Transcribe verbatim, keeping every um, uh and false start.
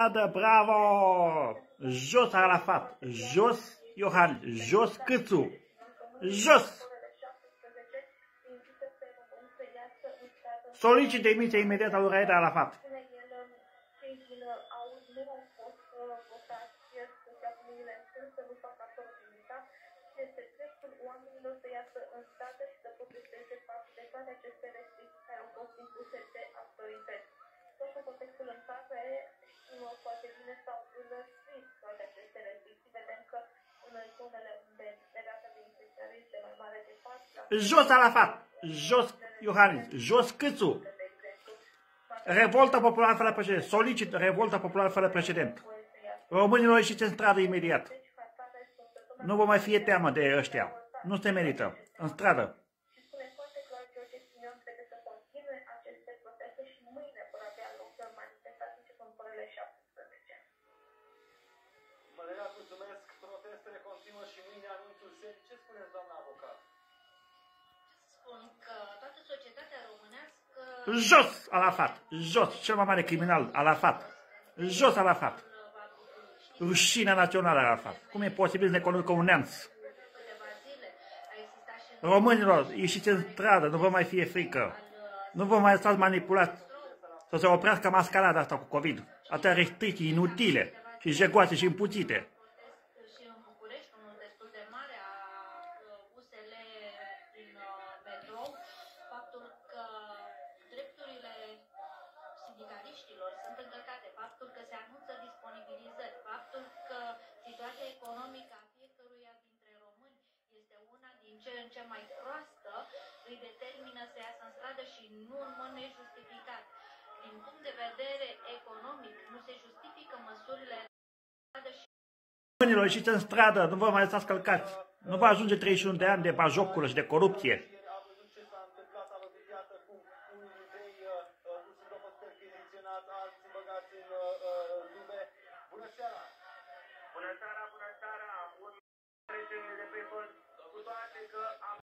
Bravo! Jos Arafat, jos Iohannis, jos Câțu, jos! Solicit demisia imediată a lui Raed Arafat. Oamenilor să iasă în stradă și să protesteze față de toate aceste restricții care au fost impuse de autorități. Tot în contextul în care știm foarte bine s-au înlățit toate aceste restricții, vedem că în zonele unde rata de infectare este mai mare de patru. Jos Arafat, jos Iohannis, jos Câțu. Revolta populară fără precedent. Solicit revolta populară fără precedent. Românilor ieșiți în stradă imediat. Nu vă mai fie teamă de ăștia. Nu se merită. În stradă. Și spune foarte clar, George Simion trebuie să continue aceste proteste și mâine vor avea loc manifestații începând cu orele șaptesprezece. Valeria, mulțumesc. Protestele continuă și mâine anunțul serii. Ce spuneți, doamna avocat? Spun că toată societatea românească... Jos Arafat. Jos. Cel mai mare criminal, Arafat. Jos Arafat. Rușinea națională Arafat. Cum e posibil să ne conducă un neamț? Românilor, ieșiți în stradă, nu vă mai fie frică. Nu vă mai stați manipulați. Să se oprească mascarada asta cu COVID. Atâtea restricții inutile și jegoase și împuțite. Și în București, unul destul de mare a U S L din metrou, faptul că drepturile sindicaliștilor sunt încălcate, faptul că se anunță disponibilizări, faptul că situația economică a fiecăruia dintre români este una din ce în ce mai proastă, îi determină să iasă în stradă și nu în mod nejustificat. Din punct de vedere economic, nu se justifică măsurile și Românilor, ieșiți în stradă, nu vă mai lăsați călcați. Nu vă ajunge treizeci și unu de ani de bajocură și de corupție. A văzut ce s-a întâmplat, a văzut, iată, cum unii dintre ei sunt după percheziționați, alții băgați în dube. Bună seara! Bună seara, bună seara! Un de pe cu toate că am